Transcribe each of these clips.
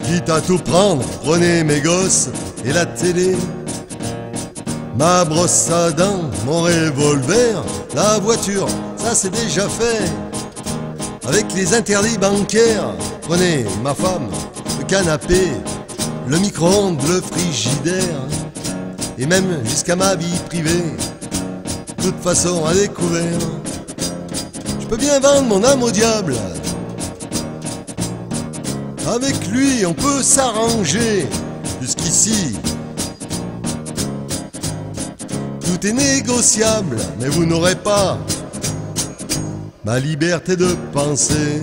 Quitte à tout prendre, prenez mes gosses et la télé. Ma brosse à dents, mon revolver, la voiture, ça c'est déjà fait. Avec les interdits bancaires, prenez ma femme, le canapé, le micro-ondes, le frigidaire, et même jusqu'à ma vie privée, de toute façon à découvert. Je peux bien vendre mon âme au diable. Avec lui on peut s'arranger. Jusqu'ici tout est négociable, mais vous n'aurez pas ma liberté de penser.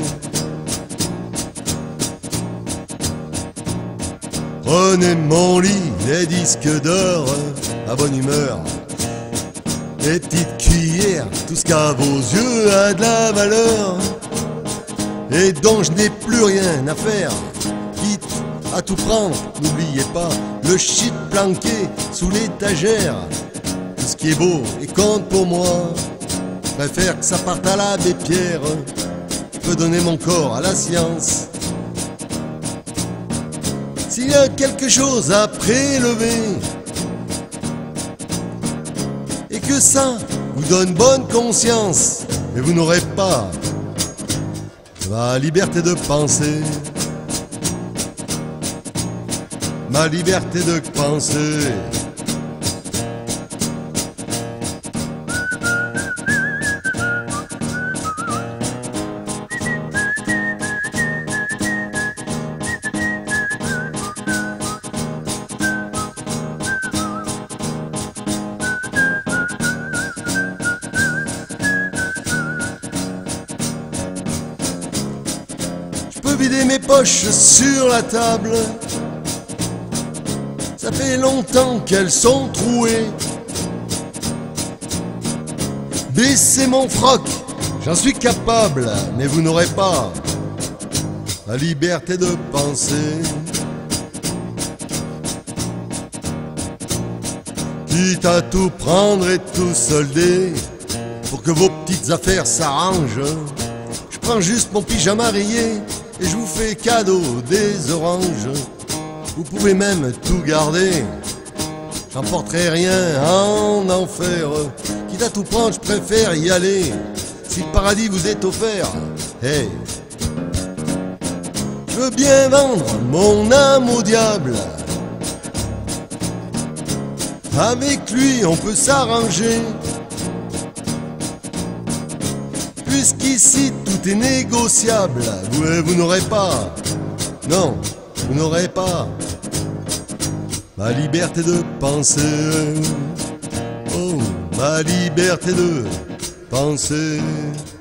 Prenez mon lit, les disques d'or, à bonne humeur, les petites cuillères, tout ce qu'à vos yeux a de la valeur et dont je n'ai plus rien à faire. Quitte à tout prendre, n'oubliez pas le shit planqué sous l'étagère. Tout ce qui est beau et compte pour moi, je préfère que ça parte à l'abbé Pierre. Je peux donner mon corps à la science. S'il y a quelque chose à prélever et que ça vous donne bonne conscience, mais vous n'aurez pas ma liberté de penser. Ma liberté de penser. Je peux vider mes poches sur la table. Ça fait longtemps qu'elles sont trouées. Baisser mon froc, j'en suis capable, mais vous n'aurez pas la liberté de penser. Quitte à tout prendre et tout solder, pour que vos petites affaires s'arrangent, je prends juste mon pyjama rayé et je vous fais cadeau des oranges. Vous pouvez même tout garder, j'emporterai rien en enfer. Quitte à tout prendre, je préfère y aller, si le paradis vous est offert. Hey, je veux bien vendre mon âme au diable. Avec lui on peut s'arranger, puisqu'ici tout est négociable. Vous n'aurez pas, non, vous n'aurez pas ma liberté de penser. Oh, ma liberté de penser.